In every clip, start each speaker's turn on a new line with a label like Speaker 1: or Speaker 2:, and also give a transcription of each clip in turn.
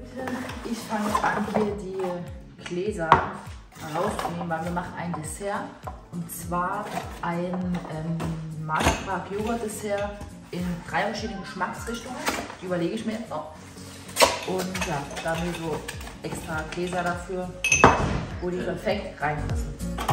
Speaker 1: Ich fange an, hier die Gläser rauszunehmen, weil wir machen ein Dessert. Und zwar ein Magerquark-Joghurt-Dessert in 3 verschiedenen Geschmacksrichtungen. Die überlege ich mir jetzt noch. Und ja, da haben wir so extra Gläser dafür, wo die perfekt reinpassen.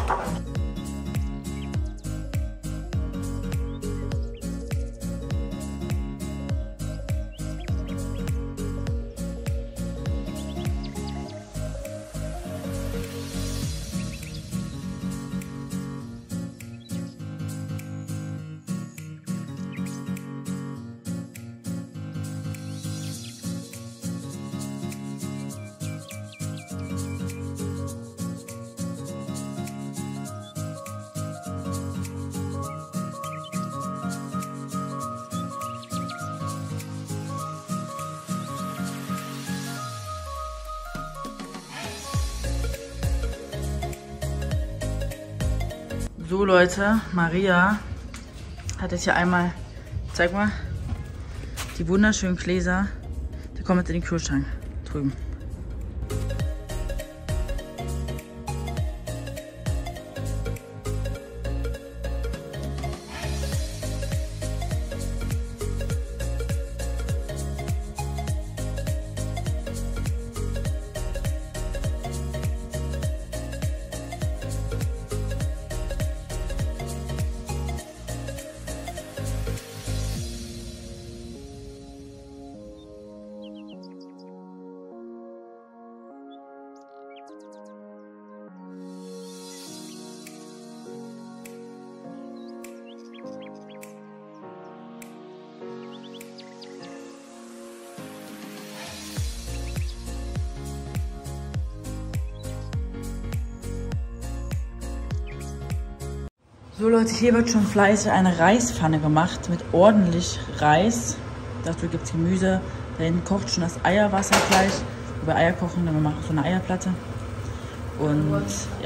Speaker 1: So Leute, Maria hat jetzt hier einmal, zeig mal, die wunderschönen Gläser. Die kommen jetzt in den Kühlschrank drüben. So Leute, hier wird schon fleißig eine Reispfanne gemacht mit ordentlich Reis. Dafür gibt es Gemüse. Da hinten kocht schon das Eierwasser gleich. Über Eier kochen, dann machen wir so eine Eierplatte. Und ja.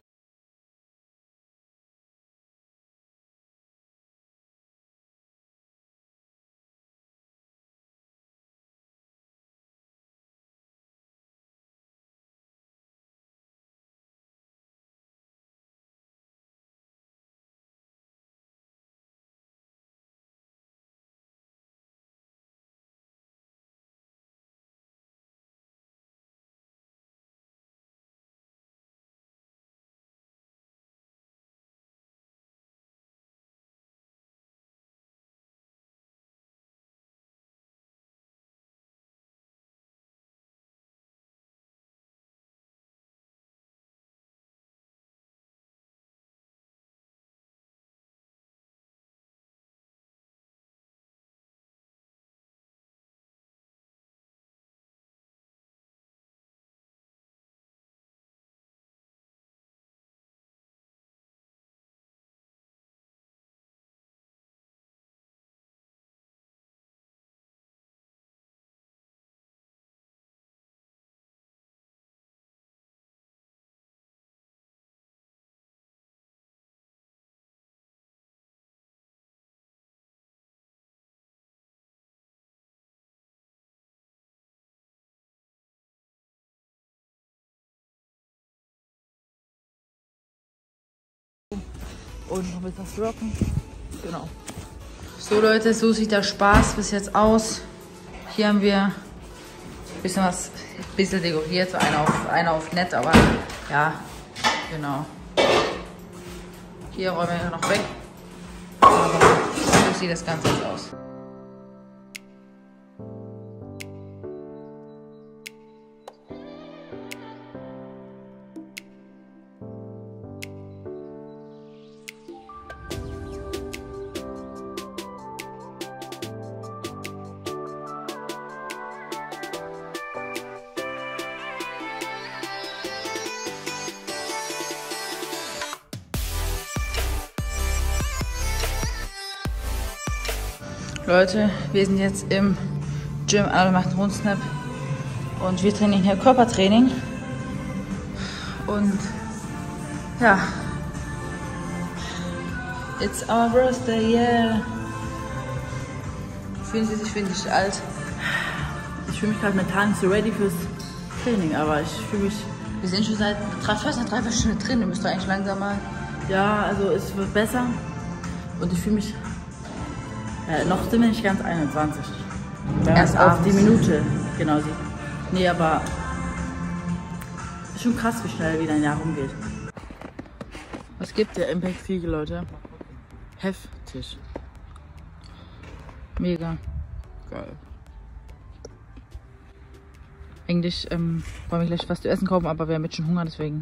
Speaker 1: Und noch etwas droppen. Genau. So Leute, so sieht der Spaß bis jetzt aus. Hier haben wir ein bisschen dekoriert, so einer auf nett, aber ja, genau. Hier räumen wir noch weg. Aber so sieht das Ganze jetzt aus. Leute, wir sind jetzt im Gym, alle machen Rundsnap und wir trainieren hier Körpertraining. Und ja, it's our birthday, yeah. Ich finde dich alt. Ich fühle mich gerade mental nicht so ready fürs Training, aber ich fühle mich...
Speaker 2: Wir sind schon seit fast einer Dreiviertelstunde drin. Du müsst doch eigentlich langsam mal...
Speaker 1: Ja, also es wird besser und ich fühle mich... noch sind wir nicht ganz 21.
Speaker 2: Erst
Speaker 1: auf die Minute genau sieht. Nee, aber... Ist schon krass, wie schnell wieder ein Jahr rumgeht. Was gibt der Impact 4, Leute? Heftig. Mega. Geil. Eigentlich wollen wir gleich was zu essen kaufen, aber wir haben jetzt schon Hunger, deswegen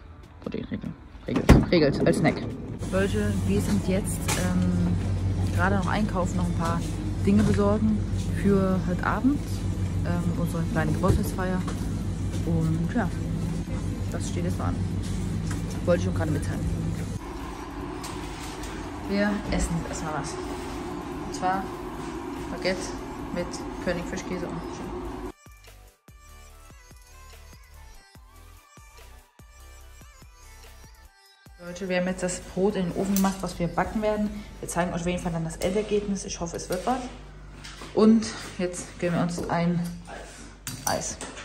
Speaker 1: regelt als Snack. Leute, wir sind jetzt gerade noch einkaufen, noch ein paar Dinge besorgen für heute Abend, unsere kleine Geburtstagsfeier. Und ja, das steht jetzt an. Wollte ich schon gerade mitteilen. Wir essen jetzt erstmal was. Und zwar Baguette mit König Frischkäse und Chili. Leute, wir haben jetzt das Brot in den Ofen gemacht, was wir backen werden. Wir zeigen euch auf jeden Fall dann das Endergebnis. Ich hoffe, es wird was. Und jetzt gönnen wir uns ein Eis.